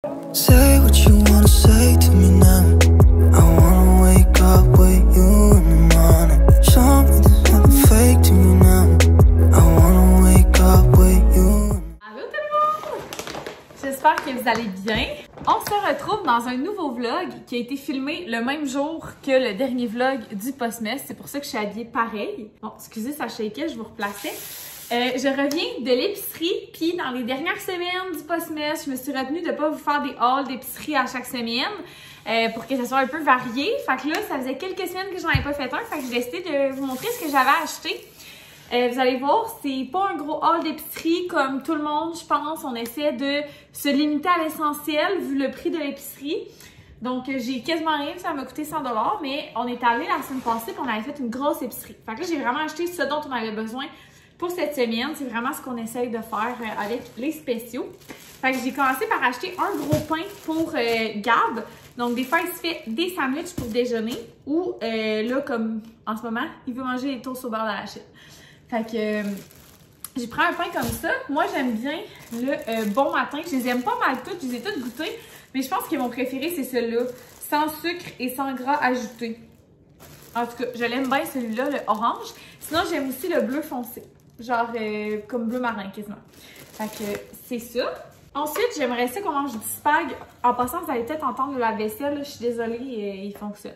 Say what you wanna say to me now. I wanna wake up with you in the morning. Show me there's nothing fake to me now. I wanna wake up with you. Allô tout le monde! J'espère que vous allez bien. On se retrouve dans un nouveau vlog qui a été filmé le même jour que le dernier vlog du Postmess. C'est pour ça que je suis habillée pareil. Bon, excusez, ça shakeait, je vous replaçais. Je reviens de l'épicerie, puis dans les dernières semaines du Postmess, je me suis retenue de ne pas vous faire des hauls d'épicerie à chaque semaine pour que ça soit un peu varié. Fait que là, ça faisait quelques semaines que je n'en avais pas fait un, fait que j'ai décidé de vous montrer ce que j'avais acheté. Vous allez voir, c'est pas un gros haul d'épicerie comme tout le monde, je pense. On essaie de se limiter à l'essentiel vu le prix de l'épicerie. Donc, j'ai quasiment rien, ça m'a coûté 100 $, mais on est allé la semaine passée et on avait fait une grosse épicerie. Fait que là, j'ai vraiment acheté ce dont on avait besoin pour cette semaine. C'est vraiment ce qu'on essaye de faire avec les spéciaux. Fait que j'ai commencé par acheter un gros pain pour Gab. Donc, des fois, il se fait des sandwichs pour déjeuner ou là, comme en ce moment, il veut manger des toasts au beurre d'arachide. Fait que j'ai pris un pain comme ça. Moi, j'aime bien le bon matin. Je les aime pas mal toutes, je les ai toutes goûtées. Mais je pense que mon préféré, c'est celui-là. Sans sucre et sans gras ajouté. En tout cas, je l'aime bien celui-là, le orange. Sinon, j'aime aussi le bleu foncé. Genre comme bleu marin, quasiment. Fait que c'est ça. Ensuite, j'aimerais ça qu'on mange du spag. En passant, vous allez peut-être entendre le lave-vaisselle. Je suis désolée, il fonctionne.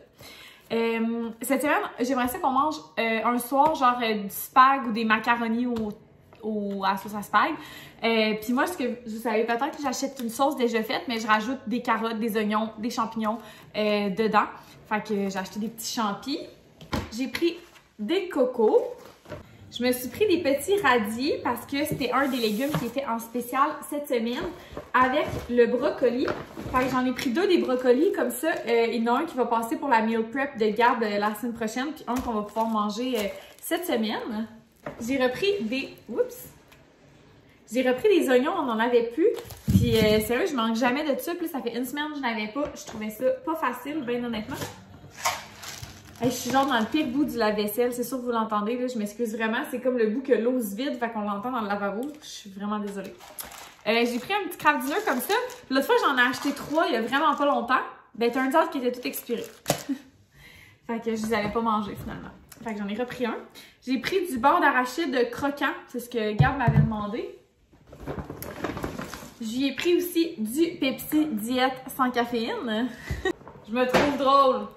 Cette semaine, j'aimerais ça qu'on mange un soir genre du spag ou des macaronis à la sauce à spag. Puis moi, ce que vous savez peut-être que j'achète une sauce déjà faite, mais je rajoute des carottes, des oignons, des champignons dedans. Fait que j'ai acheté des petits champis. J'ai pris des cocos. Je me suis pris des petits radis parce que c'était un des légumes qui était en spécial cette semaine avec le brocoli. Fait que j'en ai pris deux des brocolis comme ça. Il y en a un qui va passer pour la meal prep de Gab la semaine prochaine, puis un qu'on va pouvoir manger cette semaine. J'ai repris des... Oups! J'ai repris des oignons, on n'en avait plus. Puis sérieux, je manque jamais de ça. Puis ça fait une semaine que je n'avais pas. Je trouvais ça pas facile, bien honnêtement. Hey, je suis genre dans le pire bout du lave-vaisselle, c'est sûr que vous l'entendez, je m'excuse vraiment, c'est comme le bout que l'eau se vide, fait qu'on l'entend dans le lavabo, je suis vraiment désolée. J'ai pris un petit craft dinner comme ça, l'autre fois j'en ai acheté 3 il y a vraiment pas longtemps, ben turns out qu'ils étaient tout expirés. Fait que je les avais pas mangés finalement. Fait que j'en ai repris un. J'ai pris du beurre d'arachide croquant, c'est ce que Gab m'avait demandé. J'y ai pris aussi du Pepsi Diète sans caféine. Je me trouve drôle.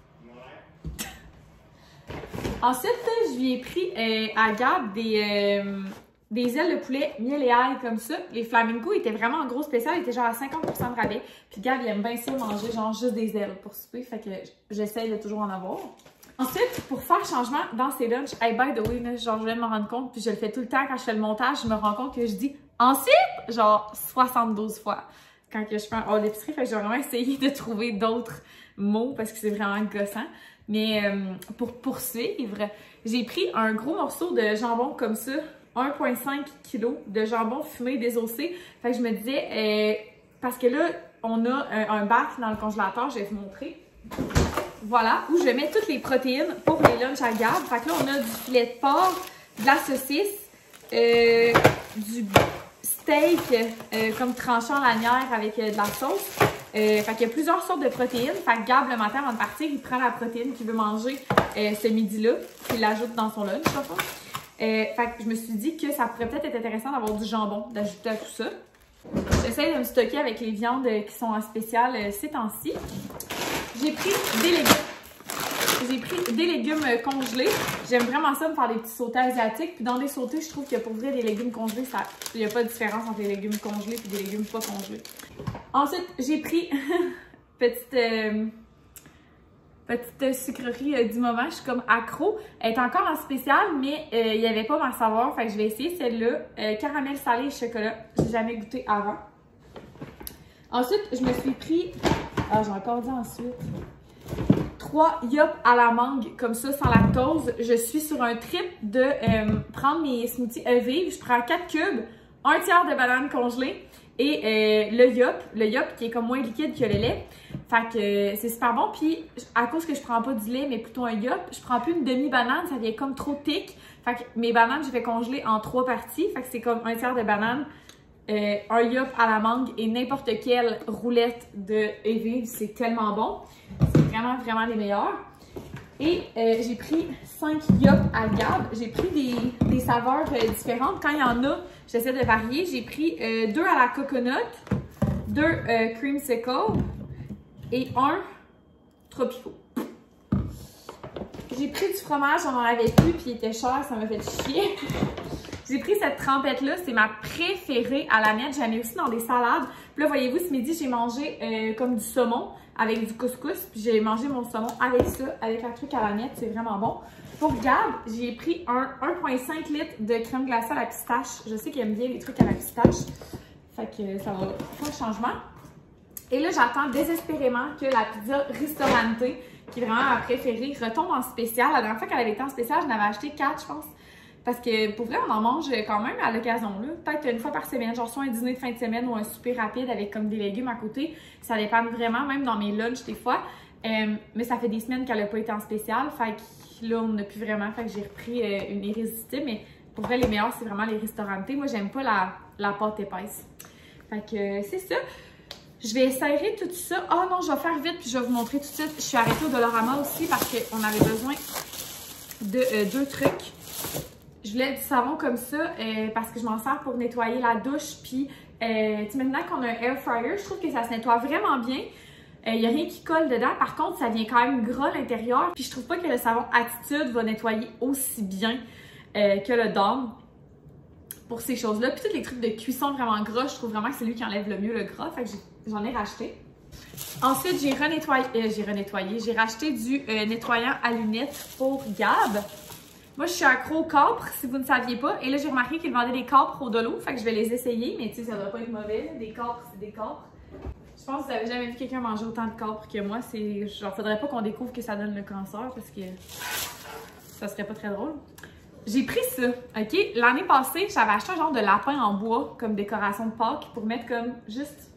Ensuite, je lui ai pris à Gab des ailes de poulet miel et ail comme ça. Les flamingos étaient vraiment en gros spécial, ils étaient genre à 50% de rabais. Puis Gab, il aime bien ça manger genre juste des ailes pour souper, fait que j'essaye de toujours en avoir. Ensuite, pour faire changement dans ces lunchs, hey, by the way, là, genre je viens de me rendre compte, puis je le fais tout le temps quand je fais le montage, je me rends compte que je dis ensuite, genre 72 fois quand que je fais un haul d'épicerie. Fait que j'ai vraiment essayé de trouver d'autres mots parce que c'est vraiment gossant. Mais pour poursuivre, j'ai pris un gros morceau de jambon comme ça, 1,5 kg de jambon fumé désossé. Fait que je me disais, parce que là, on a un bac dans le congélateur, je vais vous montrer. Voilà, où je mets toutes les protéines pour les lunchs à Gab. Fait que là, on a du filet de porc, de la saucisse, du steak comme tranché en lanière avec de la sauce. Fait qu'il y a plusieurs sortes de protéines. Fait que Gab, le matin, avant de partir, il prend la protéine qu'il veut manger ce midi-là, puis il l'ajoute dans son lunch, en fait. Fait que je me suis dit que ça pourrait peut-être être intéressant d'avoir du jambon, d'ajouter à tout ça. J'essaie de me stocker avec les viandes qui sont en spécial ces temps-ci. J'ai pris des légumes. J'ai pris des légumes congelés. J'aime vraiment ça, me faire des petits sautés asiatiques. Puis dans des sautés, je trouve que pour vrai, des légumes congelés, il n'y a pas de différence entre les légumes congelés et des légumes pas congelés. Ensuite, j'ai pris petite sucrerie du moment. Je suis comme accro. Elle est encore en spécial, mais il n'y avait pas ma saveur. Fait que je vais essayer celle-là. Caramel salé et chocolat. J'ai jamais goûté avant. Ensuite, je me suis pris... Ah, j'ai encore dit ensuite... 3 Yop à la mangue, comme ça, sans lactose. Je suis sur un trip de prendre mes smoothies vives. Je prends 4 cubes, un tiers de banane congelée et le Yop qui est comme moins liquide que le lait. Fait que c'est super bon. Puis, à cause que je prends pas du lait, mais plutôt un Yop, je prends plus une demi-banane, ça vient comme trop thick. Fait que mes bananes, j'ai fait congeler en 3 parties. Fait que c'est comme un tiers de banane, un yop à la mangue et n'importe quelle roulette de Evive, c'est tellement bon. C'est vraiment, vraiment les meilleurs. Et j'ai pris 5 yop à Gab. J'ai pris des saveurs différentes. Quand il y en a, j'essaie de varier. J'ai pris 2 à la coconut, 2 creamsicle et 1 tropico. J'ai pris du fromage, on en avait plus, puis il était cher, ça m'a fait chier. J'ai pris cette trempette-là, c'est ma préférée à la mettre. J'en ai aussi dans des salades. Puis là, voyez-vous, ce midi, j'ai mangé comme du saumon avec du couscous. Puis j'ai mangé mon saumon avec ça, avec un truc à la mettre. C'est vraiment bon. Pour Gab, j'ai pris un 1,5 litres de crème glacée à la pistache. Je sais qu'il aime bien les trucs à la pistache. Fait que ça va faire un changement. Et là, j'attends désespérément que la pizza Ristorante, qui est vraiment ma préférée, retombe en spécial. La dernière fois qu'elle avait été en spécial, j'en avais acheté 4, je pense. Parce que pour vrai, on en mange quand même à l'occasion, là. Peut-être une fois par semaine, genre soit un dîner de fin de semaine ou un souper rapide avec comme des légumes à côté. Ça dépend vraiment, même dans mes lunchs des fois. Mais ça fait des semaines qu'elle n'a pas été en spécial. Fait que là, on n'a plus vraiment. Fait que j'ai repris une irrésistible. Mais pour vrai, les meilleurs, c'est vraiment les Ristorante. Moi, j'aime pas la pâte épaisse. Fait que c'est ça. Je vais serrer tout ça. Oh non, je vais faire vite puis je vais vous montrer tout de suite. Je suis arrêtée au Dollarama aussi parce qu'on avait besoin de 2 trucs. Je voulais du savon comme ça parce que je m'en sers pour nettoyer la douche. Puis maintenant qu'on a un air fryer, je trouve que ça se nettoie vraiment bien. Il n'y a rien qui colle dedans. Par contre, ça vient quand même gras à l'intérieur. Puis je trouve pas que le savon Attitude va nettoyer aussi bien que le Dawn pour ces choses-là. Puis tous les trucs de cuisson vraiment gras, je trouve vraiment que c'est lui qui enlève le mieux le gras. Fait que j'en ai racheté. Ensuite, j'ai racheté du nettoyant à lunettes pour Gab. Moi, je suis accro aux capres, si vous ne saviez pas. Et là, j'ai remarqué qu'ils vendaient des capres au dolo. Fait que je vais les essayer. Mais tu sais, ça doit pas être mauvais. Des capres, c'est des capres. Je pense que vous n'avez jamais vu quelqu'un manger autant de capres que moi. C'est genre, faudrait pas qu'on découvre que ça donne le cancer parce que ça serait pas très drôle. J'ai pris ça, OK? L'année passée, j'avais acheté un genre de lapin en bois comme décoration de Pâques pour mettre comme juste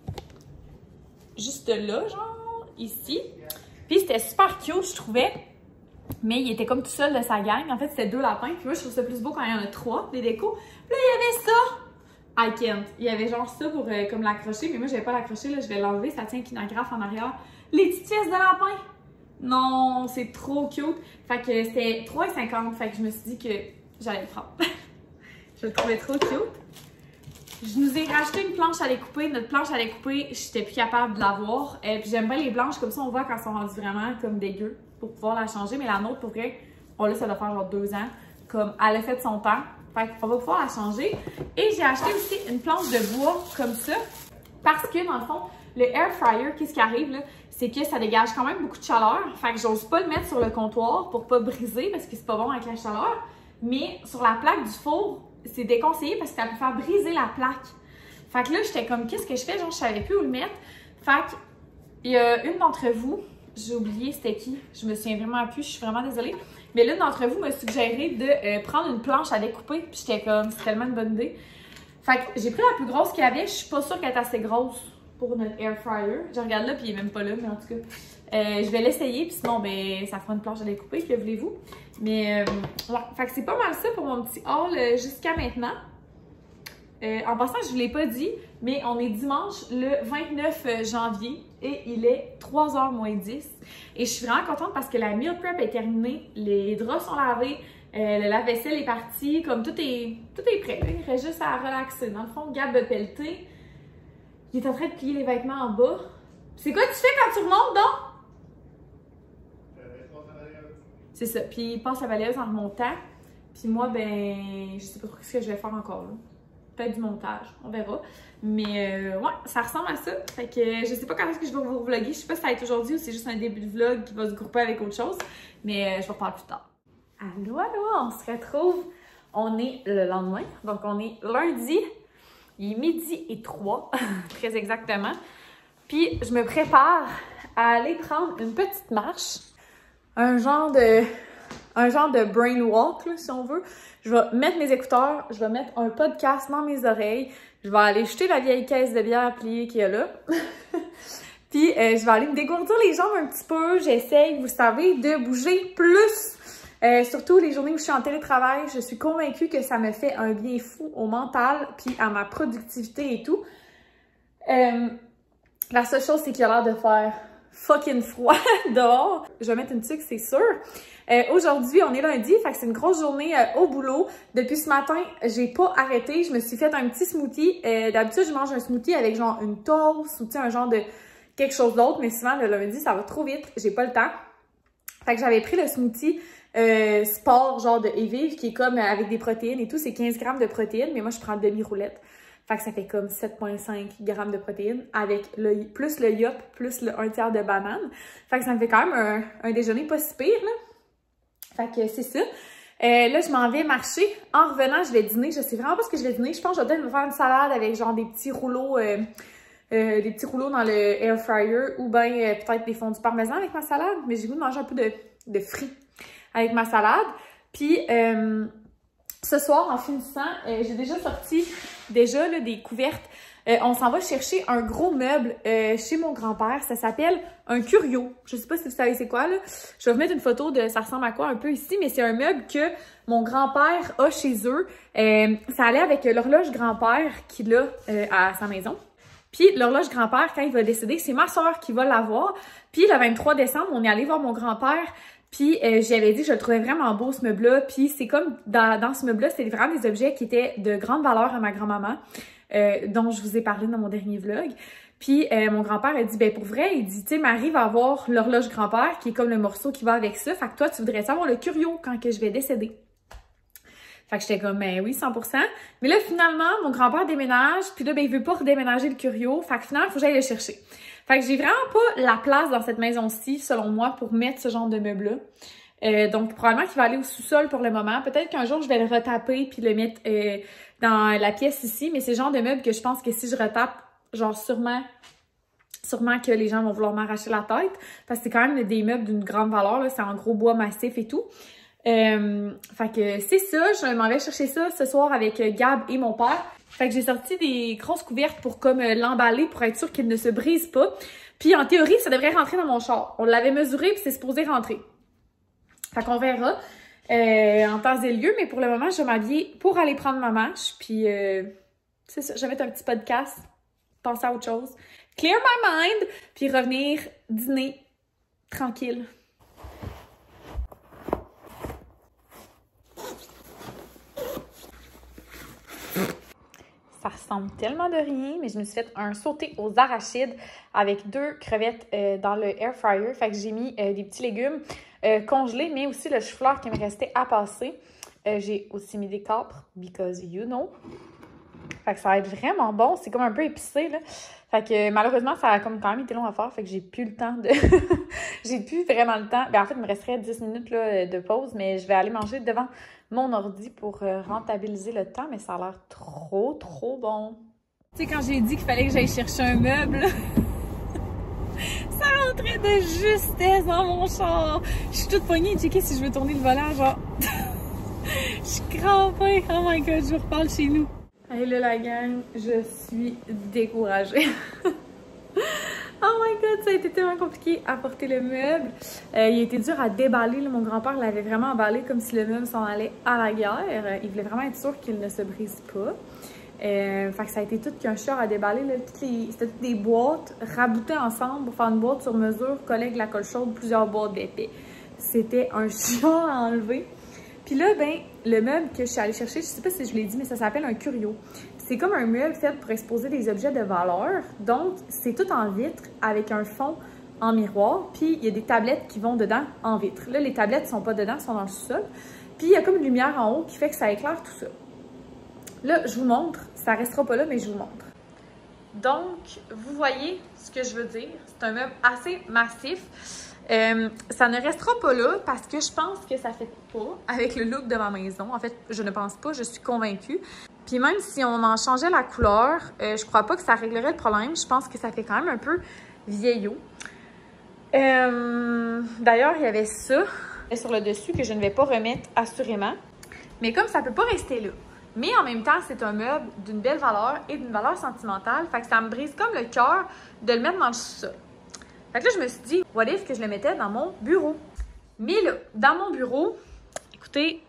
là, genre, ici. Puis c'était super cute, je trouvais. Mais il était comme tout seul de sa gang. En fait, c'était 2 lapins. Puis moi, je trouve ça plus beau quand il y en a 3, les décos. Puis là, il y avait ça. I can't. Il y avait genre ça pour comme l'accrocher. Mais moi, je vais pas l'accrocher. Là, je vais l'enlever. Ça tient kinographe en arrière. Les petites pièces de lapin. Non, c'est trop cute. Fait que c'était 3,50. Fait que je me suis dit que j'allais le prendre. Je le trouvais trop cute. Je nous ai racheté une planche à découper. Notre planche à découper, j'étais plus capable de l'avoir. Puis j'aime bien les blanches. Comme ça, on voit quand elles sont rendues vraiment comme dégueu. Pour pouvoir la changer, mais la nôtre, pour vrai, on là, ça doit faire genre 2 ans, comme elle a fait son temps, fait qu'on va pouvoir la changer. Et j'ai acheté aussi une planche de bois comme ça, parce que dans le fond, le air fryer, qu'est-ce qui arrive là, c'est que ça dégage quand même beaucoup de chaleur, fait que j'ose pas le mettre sur le comptoir pour pas briser, parce que c'est pas bon avec la chaleur, mais sur la plaque du four, c'est déconseillé parce que ça peut faire briser la plaque. Fait que là, j'étais comme, qu'est-ce que je fais, genre je savais plus où le mettre, fait que il y a une d'entre vous, j'ai oublié c'était qui, je me souviens vraiment plus, je suis vraiment désolée. Mais l'une d'entre vous m'a suggéré de prendre une planche à découper, puis j'étais comme, c'est tellement une bonne idée. Fait que j'ai pris la plus grosse qu'il y avait, je suis pas sûre qu'elle est assez grosse pour notre air fryer. Je regarde là, puis il est même pas là, mais en tout cas, je vais l'essayer, puis sinon, ben, ça fera une planche à découper, que voulez-vous. Mais, ouais, fait que c'est pas mal ça pour mon petit haul jusqu'à maintenant. En passant, je vous l'ai pas dit, mais on est dimanche le 29 janvier et il est 3h moins 10. Et je suis vraiment contente parce que la meal prep est terminée, les draps sont lavés, le lave-vaisselle est parti, comme tout est prêt. Là. Il reste juste à relaxer. Dans le fond, Gab a pelleté. Il est en train de plier les vêtements en bas. C'est quoi tu fais quand tu remontes donc? C'est ça. Puis il passe la balayeuse en remontant. Puis moi, ben, je sais pas ce que je vais faire encore là. Peut-être du montage, on verra. Mais ouais, ça ressemble à ça. Fait que je sais pas quand est-ce que je vais vous vlogger. Je sais pas si ça va être aujourd'hui ou c'est juste un début de vlog qui va se grouper avec autre chose. Mais je vais en parler plus tard. Allô, allô, on se retrouve. On est le lendemain. Donc on est lundi. Il est 12h03, très exactement. Puis je me prépare à aller prendre une petite marche. Un genre de brain walk, là, si on veut. Je vais mettre mes écouteurs, je vais mettre un podcast dans mes oreilles, je vais aller jeter la vieille caisse de bière pliée qu'il y a là. Puis je vais aller me dégourdir les jambes un petit peu. J'essaye, vous savez, de bouger plus Surtout les journées où je suis en télétravail, je suis convaincue que ça me fait un bien fou au mental puis à ma productivité et tout. La seule chose, c'est qu'il a l'air de faire fucking froid dehors. Je vais mettre une tuque, c'est sûr. Aujourd'hui, on est lundi, fait que c'est une grosse journée au boulot. Depuis ce matin, j'ai pas arrêté. Je me suis fait un petit smoothie. D'habitude, je mange un smoothie avec genre une toast ou un genre de quelque chose d'autre, mais souvent le lundi, ça va trop vite. J'ai pas le temps. Fait que j'avais pris le smoothie sport genre de Evive qui est comme avec des protéines et tout. C'est 15 grammes de protéines, mais moi, je prends demi-roulette. Fait que ça fait comme 7,5 grammes de protéines avec plus le yop, plus le 1/3 de banane. Fait que ça me fait quand même un déjeuner pas si pire, là. Fait que c'est ça. Là, je m'en vais marcher. En revenant, je vais dîner. Je sais vraiment pas ce que je vais dîner. Je pense que je vais peut-être me faire une salade avec genre des petits rouleaux dans le air fryer ou bien peut-être des fondus parmesan avec ma salade. Mais j'ai goût de manger un peu de frites avec ma salade. Puis... ce soir, en finissant, j'ai déjà sorti là, des couvertes. On s'en va chercher un gros meuble chez mon grand-père. Ça s'appelle un curio. Je sais pas si vous savez c'est quoi, là. Je vais vous mettre une photo de ça ressemble à quoi un peu ici, mais c'est un meuble que mon grand-père a chez eux. Ça allait avec l'horloge grand-père qu'il a à sa maison. Puis l'horloge grand-père, quand il va décéder, c'est ma soeur qui va l'avoir. Puis le 23 décembre, on est allé voir mon grand-père. Puis j'avais dit que je le trouvais vraiment beau, ce meuble-là. Puis c'est comme, dans ce meuble-là, c'était vraiment des objets qui étaient de grande valeur à ma grand-maman, dont je vous ai parlé dans mon dernier vlog. Puis mon grand-père a dit, ben pour vrai, il dit, tu sais, Marie va avoir l'horloge grand-père, qui est comme le morceau qui va avec ça. Fait que toi, tu voudrais savoir le curio quand que je vais décéder. Fait que j'étais comme, ben oui, 100%. Mais là, finalement, mon grand-père déménage. Puis là, ben il veut pas redéménager le curio. Fait que finalement, il faut que j'aille le chercher. Fait que j'ai vraiment pas la place dans cette maison-ci, selon moi, pour mettre ce genre de meuble-là. Donc, probablement qu'il va aller au sous-sol pour le moment. Peut-être qu'un jour, je vais le retaper puis le mettre dans la pièce ici. Mais c'est le genre de meuble que je pense que si je retape, genre sûrement que les gens vont vouloir m'arracher la tête. Parce que c'est quand même des meubles d'une grande valeur, là. C'est en gros bois massif et tout. Fait que c'est ça. Je m'en vais chercher ça ce soir avec Gab et mon père. Fait que j'ai sorti des grosses couvertes pour comme l'emballer pour être sûr qu'il ne se brise pas. Puis en théorie, ça devrait rentrer dans mon char. On l'avait mesuré puis c'est supposé rentrer. Fait qu'on verra en temps et lieu. Mais pour le moment, je vais m'habiller pour aller prendre ma marche. Puis c'est ça, je vais mettre un petit podcast, penser à autre chose, clear my mind, puis revenir dîner tranquille. Ça ressemble tellement de rien, mais je me suis fait un sauté aux arachides avec 2 crevettes dans le air fryer. Fait que j'ai mis des petits légumes congelés, mais aussi le chou-fleur qui me restait à passer. J'ai aussi mis des capres, because you know. Fait que ça va être vraiment bon. C'est comme un peu épicé, là. Fait que malheureusement, ça a comme quand même été long à faire. Fait que j'ai plus le temps de... j'ai plus vraiment le temps. Ben, en fait, il me resterait 10 minutes là, de pause, mais je vais aller manger devant mon ordi pour rentabiliser le temps. Mais ça a l'air trop, trop bon. Tu sais, quand j'ai dit qu'il fallait que j'aille chercher un meuble, ça rentrait de justesse dans mon char. Je suis toute poignée. Checker si je veux tourner le volant, genre... je suis crampée. Oh my God, je vous reparle chez nous. Hey là la gang, je suis découragée. Oh my God, ça a été tellement compliqué à porter le meuble. Il a été dur à déballer. Là. Mon grand-père l'avait vraiment emballé comme si le meuble s'en allait à la guerre. Il voulait vraiment être sûr qu'il ne se brise pas. Fait que ça a été tout qu'un chiard à déballer. C'était toutes des boîtes raboutées ensemble pour faire une boîte sur mesure, collée avec la colle chaude, plusieurs boîtes d'épais. C'était un chiard à enlever. Puis là, ben, le meuble que je suis allée chercher, je sais pas si je l'ai dit, mais ça s'appelle un curio. C'est comme un meuble fait pour exposer des objets de valeur. Donc, c'est tout en vitre avec un fond en miroir. Puis, il y a des tablettes qui vont dedans en vitre. Là, les tablettes ne sont pas dedans, elles sont dans le sous-sol. Puis, il y a comme une lumière en haut qui fait que ça éclaire tout ça. Là, je vous montre. Ça restera pas là, mais je vous montre. Donc, vous voyez ce que je veux dire. C'est un meuble assez massif. Ça ne restera pas là parce que je pense que ça ne fait pas avec le look de ma maison. En fait, je ne pense pas, je suis convaincue. Puis même si on en changeait la couleur, je crois pas que ça réglerait le problème. Je pense que ça fait quand même un peu vieillot. D'ailleurs, il y avait ça sur le dessus que je ne vais pas remettre assurément. Mais comme ça ne peut pas rester là. Mais en même temps, c'est un meuble d'une belle valeur et d'une valeur sentimentale. Fait que ça me brise comme le cœur de le mettre dans le sous-sol. Fait que là, je me suis dit, what if que je le mettais dans mon bureau? Mais là, dans mon bureau, Écoutez,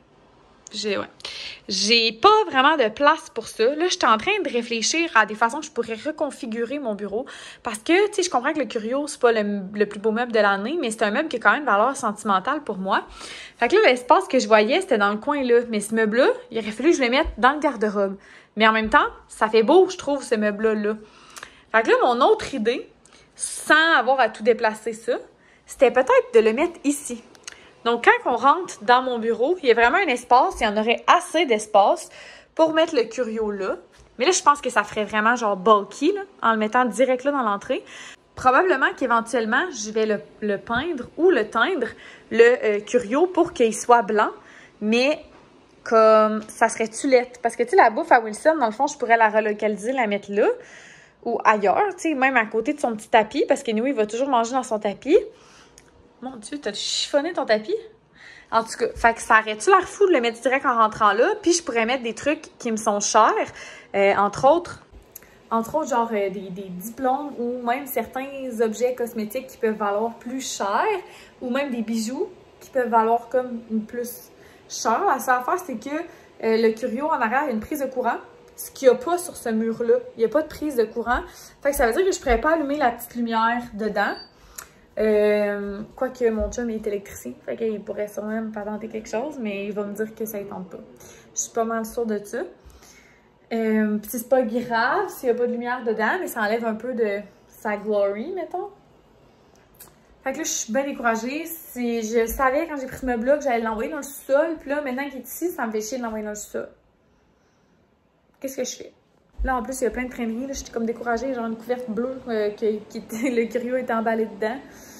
j'ai pas vraiment de place pour ça. Là, je suis en train de réfléchir à des façons que je pourrais reconfigurer mon bureau. Parce que, tu sais, je comprends que le Curio, c'est pas le plus beau meuble de l'année, mais c'est un meuble qui a quand même une valeur sentimentale pour moi. Fait que là, l'espace que je voyais, c'était dans le coin là. Mais ce meuble-là, il aurait fallu que je le mette dans le garde-robe. Mais en même temps, ça fait beau, je trouve, ce meuble-là. Fait que là, mon autre idée, sans avoir à tout déplacer ça, c'était peut-être de le mettre ici. Donc, quand on rentre dans mon bureau, il y a vraiment un espace, il y en aurait assez d'espace pour mettre le Curio là. Mais là, je pense que ça ferait vraiment genre bulky, là, en le mettant direct là dans l'entrée. Probablement qu'éventuellement, je vais le peindre ou le teindre, le Curio, pour qu'il soit blanc. Mais comme ça serait tulette. Parce que, tu sais, la bouffe à Wilson, dans le fond, je pourrais la relocaliser, la mettre là. Ou ailleurs, tu sais, même à côté de son petit tapis. Parce que nous, il va toujours manger dans son tapis. Mon Dieu, t'as chiffonné ton tapis? En tout cas, fait que ça aurait-tu l'air fou de le mettre direct en rentrant là? Puis je pourrais mettre des trucs qui me sont chers, entre autres genre des diplômes ou même certains objets cosmétiques qui peuvent valoir plus cher, ou même des bijoux qui peuvent valoir comme plus cher. La seule affaire, c'est que le Curio en arrière, il y a une prise de courant, ce qu'il n'y a pas sur ce mur-là. Il n'y a pas de prise de courant. Fait que ça veut dire que je ne pourrais pas allumer la petite lumière dedans. Quoique mon chum est électricien, fait qu'il pourrait sûrement me patenter quelque chose, mais il va me dire que ça ne tente pas. Je suis pas mal sûre de ça. Puis c'est pas grave s'il n'y a pas de lumière dedans, mais ça enlève un peu de sa glory, mettons. Fait que là, je suis bien découragée. Je savais quand j'ai pris ce meuble-là que j'allais l'envoyer dans le sol, puis là, maintenant qu'il est ici, ça me fait chier de l'envoyer dans le sol. Qu'est-ce que je fais? Là, en plus, il y a plein de crèmeries. J'étais comme découragée. Genre une couverte bleue le Curio était emballé dedans.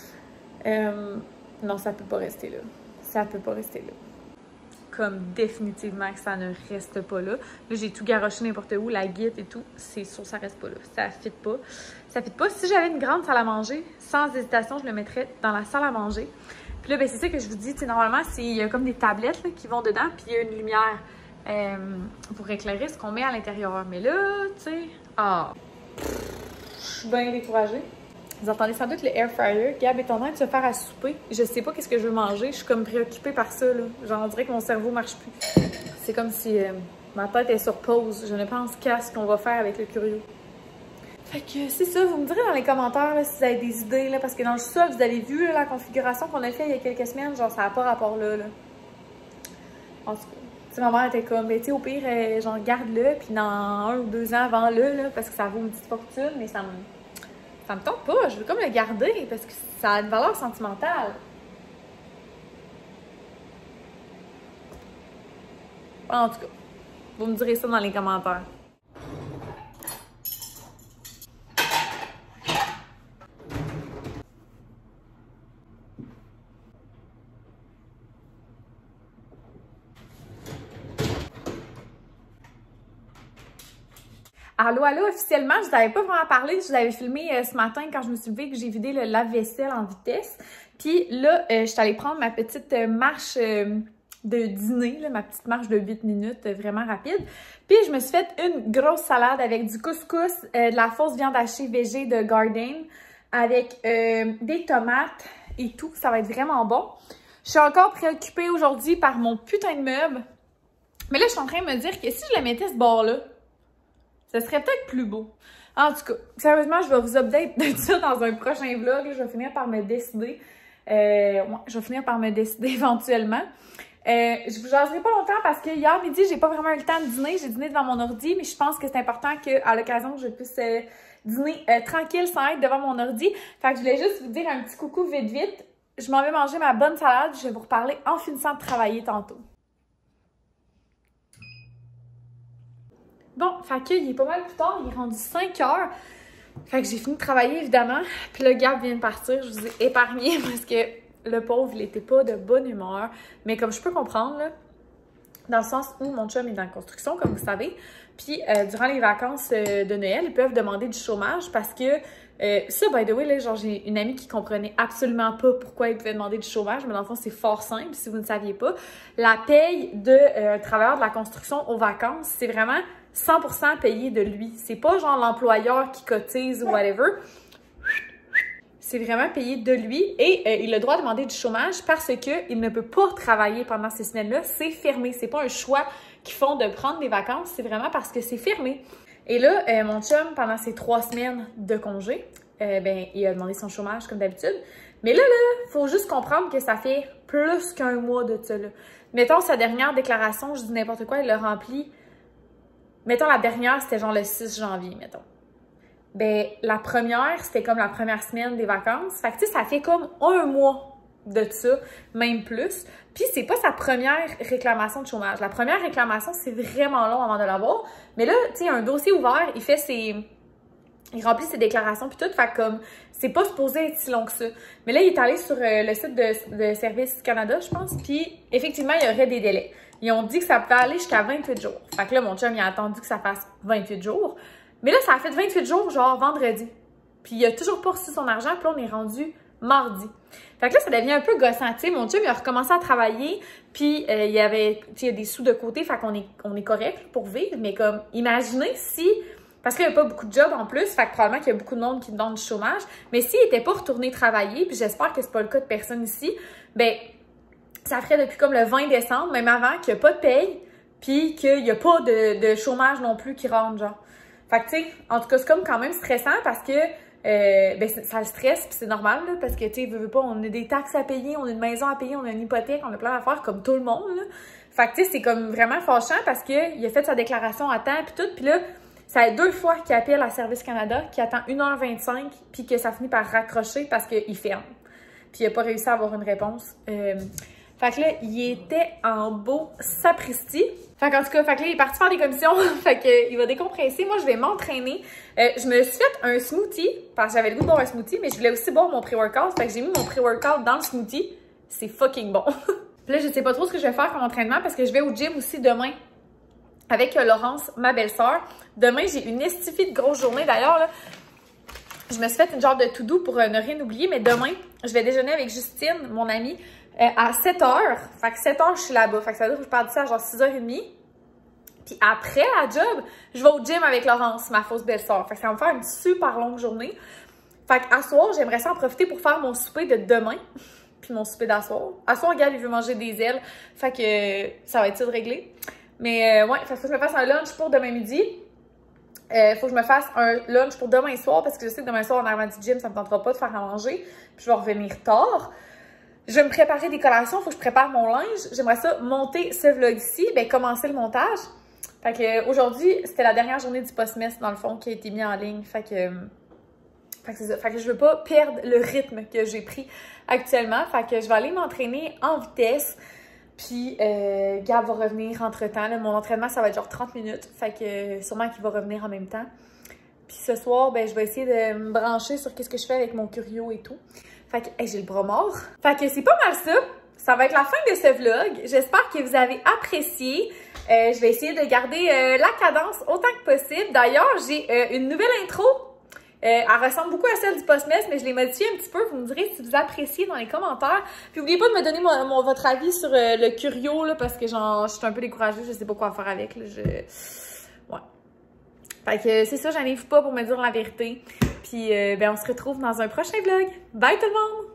Non, ça peut pas rester là. Ça peut pas rester là. Comme définitivement que ça ne reste pas là. Là, j'ai tout garoché n'importe où. La guide et tout, c'est sûr ça reste pas là. Ça fit pas. Ça fit pas. Si j'avais une grande salle à manger, sans hésitation, je le mettrais dans la salle à manger. Puis là, ben, c'est ça que je vous dis. Normalement, il y a comme des tablettes là, qui vont dedans, puis il y a une lumière. Pour éclairer ce qu'on met à l'intérieur. Mais là, tu sais... je suis bien découragée. Vous entendez sans doute le air fryer. Gab est en train de se faire à souper. Je sais pas qu'est-ce que je veux manger. Je suis comme préoccupée par ça, là. Genre, on dirait que mon cerveau marche plus. C'est comme si ma tête est sur pause. Je ne pense qu'à ce qu'on va faire avec le Curio. Fait que c'est ça. Vous me direz dans les commentaires là, si vous avez des idées, là, parce que dans le sol, vous avez vu là, la configuration qu'on a fait il y a quelques semaines. Genre, ça n'a pas rapport là. En tout cas. T'sais, ma mère était comme, ben, tu sais, au pire, genre, garde-le, puis dans 1 ou 2 ans, vends-le, là, parce que ça vaut une petite fortune, mais ça me tente pas. Je veux comme le garder, parce que ça a une valeur sentimentale. En tout cas, vous me direz ça dans les commentaires. Allô, allô, officiellement, je vous avais pas vraiment parlé, je vous avais filmé ce matin quand je me suis levée que j'ai vidé le lave-vaisselle en vitesse. Puis là, je suis allée prendre ma petite marche de dîner, là, ma petite marche de 8 minutes, vraiment rapide. Puis je me suis fait une grosse salade avec du couscous, de la fausse viande hachée végé de Garden, avec des tomates et tout. Ça va être vraiment bon. Je suis encore préoccupée aujourd'hui par mon putain de meuble. Mais là, je suis en train de me dire que si je le mettais ce bord-là, ça serait peut-être plus beau. En tout cas, sérieusement, je vais vous update de ça dans un prochain vlog. Là, je vais finir par me décider. Ouais, je vais finir par me décider éventuellement. Je vous jaserai pas longtemps parce que hier midi, j'ai pas vraiment eu le temps de dîner. J'ai dîné devant mon ordi, mais je pense que c'est important qu'à l'occasion, je puisse dîner tranquille sans être devant mon ordi. Fait que je voulais juste vous dire un petit coucou vite vite. Je m'en vais manger ma bonne salade. Je vais vous reparler en finissant de travailler tantôt. Bon, fait que il est pas mal plus tard, il est rendu 5 heures. Fait que j'ai fini de travailler, évidemment. Puis le Gab vient de partir, je vous ai épargné parce que le pauvre, il était pas de bonne humeur. Mais comme je peux comprendre, là, dans le sens où mon chum est dans la construction, comme vous savez. Puis durant les vacances de Noël, ils peuvent demander du chômage parce que ça, by the way, là, genre j'ai une amie qui comprenait absolument pas pourquoi ils pouvaient demander du chômage, mais dans le fond, c'est fort simple si vous ne saviez pas. La paye de travailleur de la construction aux vacances, c'est vraiment 100% payé de lui. C'est pas genre l'employeur qui cotise ou whatever. c'est vraiment payé de lui et il a le droit de demander du chômage parce qu'il ne peut pas travailler pendant ces semaines-là. C'est fermé. C'est pas un choix qu'ils font de prendre des vacances, c'est vraiment parce que c'est fermé. Et là, mon chum, pendant ces 3 semaines de congé, ben, il a demandé son chômage comme d'habitude. Mais là, faut juste comprendre que ça fait plus qu'1 mois de ça, là. Mettons, sa dernière déclaration, je dis n'importe quoi, il l'a remplie. Mettons, la dernière, c'était genre le 6 janvier, mettons. Ben, la première, c'était comme la première semaine des vacances. Fait que, tu sais, ça fait comme 1 mois de ça, même plus. Puis, c'est pas sa première réclamation de chômage. La première réclamation, c'est vraiment long avant de l'avoir. Mais là, tu sais, il y a un dossier ouvert, il remplit ses déclarations puis tout, fait comme, c'est pas supposé être si long que ça. Mais là, il est allé sur le site de Service Canada, je pense, puis effectivement, il y aurait des délais. Ils ont dit que ça pouvait aller jusqu'à 28 jours. Fait que là, mon chum, il a attendu que ça fasse 28 jours. Mais là, ça a fait 28 jours, genre vendredi. Puis il a toujours pas reçu son argent, puis là, on est rendu mardi. Fait que là, ça devient un peu gossant, tu sais. Mon chum, il a recommencé à travailler, puis il y avait, tu sais, des sous de côté, fait qu'on est correct pour vivre, mais comme, imaginez si... Parce qu'il n'y a pas beaucoup de jobs en plus, fait que probablement qu'il y a beaucoup de monde qui demande du chômage. Mais s'il n'était pas retourné travailler, puis j'espère que c'est pas le cas de personne ici, ben ça ferait depuis comme le 20 décembre, même avant, qu'il n'y a pas de paye, puis qu'il n'y a pas de chômage non plus qui rentre, genre. Fait que, tu sais, en tout cas, c'est comme quand même stressant parce que ben, ça le stresse, puis c'est normal, là, parce que, tu sais, veux pas, on a des taxes à payer, on a une maison à payer, on a une hypothèque, on a plein d'affaires comme tout le monde, là. Fait que, tu sais, c'est comme vraiment fâchant parce qu'il a fait sa déclaration à temps, puis tout, puis là, ça a 2 fois qu'il appelle à Service Canada, qu'il attend 1h25, puis que ça finit par raccrocher parce qu'il ferme. Puis il n'a pas réussi à avoir une réponse. Fait que là, il était en beau sapristi. Fait qu'en tout cas, fait que là, il est parti faire des commissions. Fait qu'il va décompresser. Moi, je vais m'entraîner. Je me suis fait un smoothie, parce que j'avais le goût de boire un smoothie, mais je voulais aussi boire mon pré-workout. Fait que j'ai mis mon pré-workout dans le smoothie. C'est fucking bon. Puis là, je sais pas trop ce que je vais faire comme entraînement, parce que je vais au gym aussi demain. Avec Laurence, ma belle-sœur. Demain, j'ai une estifie de grosse journée. D'ailleurs, là, je me suis fait une genre de to-do pour ne rien oublier. Mais demain, je vais déjeuner avec Justine, mon amie, à 7h. Fait que 7h, je suis là-bas. Fait que ça veut dire que je pars d'ici à genre 6h30. Puis après la job, je vais au gym avec Laurence, ma fausse belle-sœur. Fait que ça va me faire une super longue journée. Fait qu'à soir, j'aimerais ça en profiter pour faire mon souper de demain. Puis mon souper d'asseoir. À soir, Gab, il veut manger des ailes. Fait que ça va être ça de régler. Mais ouais, il faut que je me fasse un lunch pour demain midi. Il faut que je me fasse un lunch pour demain soir parce que je sais que demain soir, en arrivant du gym, ça me tentera pas de faire à manger. Puis je vais revenir tard. Je vais me préparer des collations. Il faut que je prépare mon linge. J'aimerais ça monter ce vlog-ci. Ben, commencer le montage. Fait que aujourd'hui, c'était la dernière journée du Postmess, dans le fond, qui a été mis en ligne. Fait que c'est ça. Fait que je veux pas perdre le rythme que j'ai pris actuellement. Fait que je vais aller m'entraîner en vitesse. Puis, Gab va revenir entre-temps. Mon entraînement, ça va être genre 30 minutes. Fait que sûrement qu'il va revenir en même temps. Puis ce soir, ben, je vais essayer de me brancher sur qu'est-ce que je fais avec mon curio et tout. Fait que j'ai le bras mort. Fait que c'est pas mal ça. Ça va être la fin de ce vlog. J'espère que vous avez apprécié. Je vais essayer de garder la cadence autant que possible. D'ailleurs, j'ai une nouvelle intro. Elle ressemble beaucoup à celle du Postmess, mais je l'ai modifiée un petit peu. Vous me direz si vous appréciez dans les commentaires. Puis n'oubliez pas de me donner votre avis sur le curio, là, parce que genre, je suis un peu découragée. Je sais pas quoi faire avec. Là, ouais. Fait que c'est ça, j'arrive pas pour me dire la vérité. Puis ben, on se retrouve dans un prochain vlog. Bye tout le monde!